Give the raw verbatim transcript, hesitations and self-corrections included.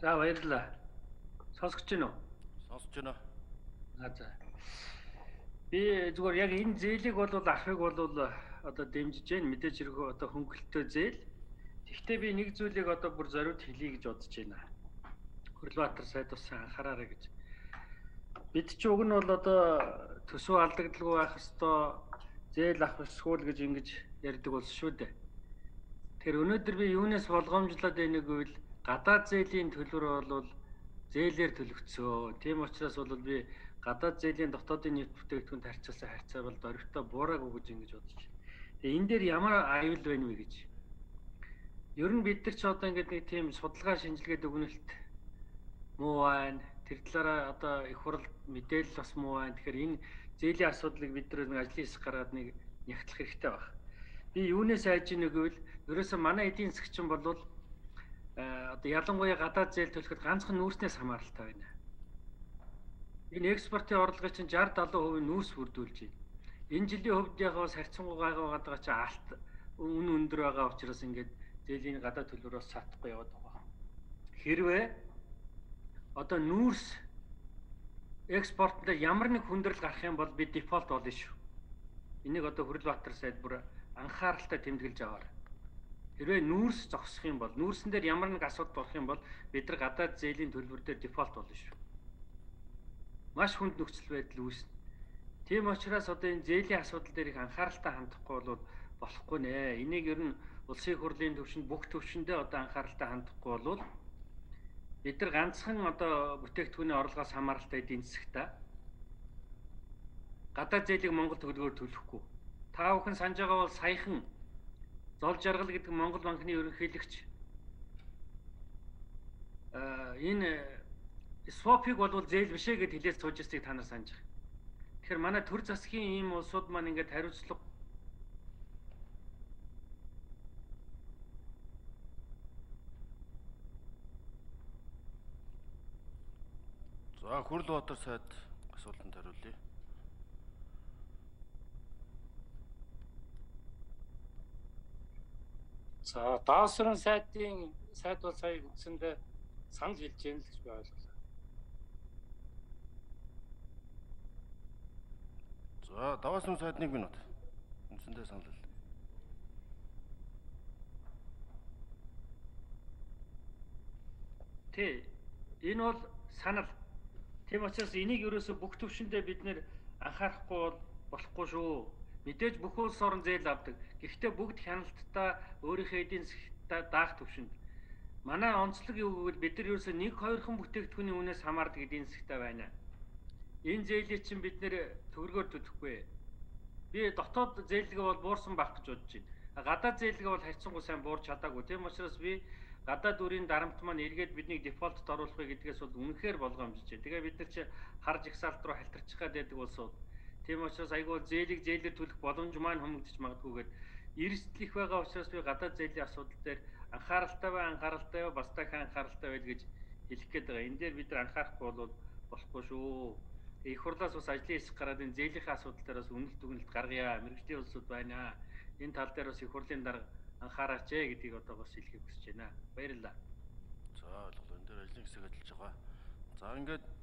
За баярлалаа. Сонсогч байна уу? Сонсож байна. А за. Би зүгээр яг энэ зээлийг бол авахыг бол одоо дэмжиж байна. Мэдээж хэрэг одоо хөнгөлөлтөө зээл. Гэхдээ би нэг зүйлийг одоо бүр зориуд хэлье гэж бодож байна. Хөрлбаатар сайд бас анхаараарай гэж. Бид ч уг нь бол одоо төсөв алдагдaltaгүй байх ёстой, зээл авах ёсгүй гэж ингэж ярьдаг болсон шүү дээ. Тэгэхээр өнөөдөр би юунаас болгоомжлоод байгааг гэвэл гадаад зээлийн төлбөр бол зээлээр төлөгдсөө. Тийм учраас бол би гадаад зээлийн дотоодын нийт бүтээгдэхүүнт харьцуулсан харьцаа бол дөрвөлтөө буураагүй гэж ингэж бодож байна. Тэгээ энэ дээр ямар аюул байна вэ гэж. Ер нь бид нар ч одоо ингээд нэг тийм судалгаа шинжилгээд өгнөлт муу байна. Тэр талаараа одоо их хурл мэдээлэл бас муу байна. Тэгэхээр энэ зээлийн асуудлыг бид нар нэг ажлын хэсэг гаргаад нэг нягтлах хэрэгтэй байна. Би юунаас айж ийнэ гэвэл ерөөсөө манай эдийн засгчин бол одоо ялангуяа гадаад зээл төлөхөд ганцхан нүүрснээс хамааралтай байна. Энэ экспортын орлогын чинь шестьдесят70% нүүрс бүрдүүлж байна. Энэ жилийн хувьд яг бас харьцангуй гайхаад байгаа чинь алт үн өндөр байгаа учраас ингээд зээлийн гадаад төлбөрөөс сатахгүй яваад байгаа. Хэрвээ одоо нүүрс экспортод ямар нэг хүндрэл гарах юм бол би дефолт болно шүү. Энийг одоо Хөрлбаатар сайд бүр анхааралтай тэмдэглэж аваар. Хэрвээ нүүрс зогсох юм бол нүүрсэн дээр ямар нэг асуудал болох юм бол бид нар гадаад зээлийн төлбөр дээр дефолт болно шүү. Маш хүнд нөхцөл байдал үүснэ. Тийм учраас одоо энэ зээлийн асуудал дээр их анхааралтай хандахгүй бол болохгүй нэ. Энийг ер нь улсын хурлын төвшөнд бүх төвшөндөө одоо анхааралтай хандахгүй бол бид нар ганцхан одоо бүтээгдэхүүний орлогоос хамааралтай эдийн засагта гадаад зээлийг Монгол төлгөөр төлөхгүй. Та бүхэн санаж байгаа бол саяхан Зол жаргал гэдэг Монгол банкны ерөнхийлөгч а энэ свопыг бол зээл биш ээ гэд хэлээд сууж байгааг та нар санаж байгаа. Тэгэхээр манай төр засгийн ийм улсууд маань ингээд хариуцлага За Хөрлбаатар сайд асуултанд хариулъя. За даасрын сайдын сайд бол сая үгсэндээ санал хэлж яана л гэж би ойлголоо. За даваасрын сайд нэг минут. Үндсэндээ санал хэл. Тэ энэ бол санал. Тийм учраас энийг ерөөсө бүх төвшөндөө бид нэр анхаарахгүй бол болохгүй шүү. Мэдээж бүх улс орон зээл авдаг. Гэхдээ бүгд хяналттай өөрийнхөө эдийн засгтаа даах төвшөнд. Манай онцлог юу гэвэл бид нар ерөөсөө нэг хоёрхан бүтээгдэхүүний үнээс хамаардаг эдийн засгтаа байна. Энэ зээлийг чинь бид нэр төгрөгөөр төлөхгүй. Би дотоод зээлгээ бол буурсан байх гэж бодож байна. Гадаад зээлгээ бол харьцангуй сайн буурч чадаагүй. Тийм учраас би гадаад үрийн дарамт маань эргээд биднийг дефолтод оруулахыг гэдгээс бол үнэхээр болгоомжж байна. Тэгээ бид нар чи харж ихсаалт руу халтарчих гад байдаг улсууд. Тийм учраас айгүй зээлийг зээлээр төлөх боломж маань хүмүүжиж магадгүйгээд эрсдэл их байгаа учраас би гадаад зээлийн асуудал дээр анхааралтай бай, анхааралтай бай, бас дахин анхааралтай байл гэж хэлэх гээд байгаа. Энэ дээр бид нар анхаарахгүй бол болохгүй шүү. Их хурлаас бас ажлын хэсэг гараад энэ зээлийнхээ асуудал дээр бас үнэлт дүгнэлт гаргая. Мэргэжлийн улсууд байна. Энэ тал дээр бас их хурлын дарга анхаараач ээ гэдгийг одоо бас хэлхийг хүсэж байна. Баярлалаа. За ойлголоо. Энэ дээр ажлын хэсэг ажиллаж байгаа. За ингээд